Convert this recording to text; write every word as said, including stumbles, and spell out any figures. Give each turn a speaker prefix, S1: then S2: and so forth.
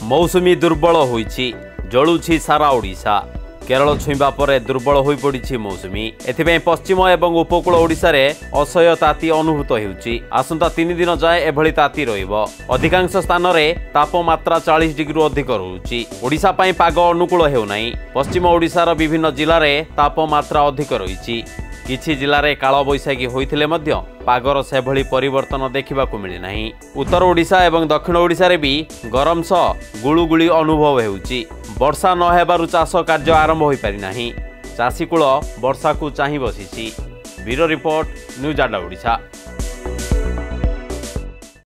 S1: मौसुमी दुर्बल होईछि जळुछि सारा ओडिशा। केरल छुईबा परे दुर्बल होई पड़िछि मौसुमी। एथिपई पश्चिम एवं उपकूल ओडिशा रे असह्य ताती अनुभूत हेउछि। आसंता तीन दिन जाए एभली ताती रहिबो। अधिकांश स्थान रे तापमात्रा चालीस डिग्री अधिक रहुछि। ओडिशा पई पाग अनुकूल हेउ नाही। पश्चिम ओडिशार विभिन्न जिल्ला रे तापमात्रा अधिक रहिछि। किछि जिल्ला रे काल बैशाखी होइथिले मध्य पागर सेभली परिवर्तन देखिबाकू मिले नाही। उत्तर ओडिशा एवं दक्षिण ओडिशा रे भी गरम सह गुळुगुळी अनुभव हेउछि। वर्षा न हेबारु चाष कार्य आरंभ होई पारि नाही। चाषी कूल वर्षा को चाहि बसिछि। ब्यूरो रिपोर्ट न्यूज आडा ओडिशा।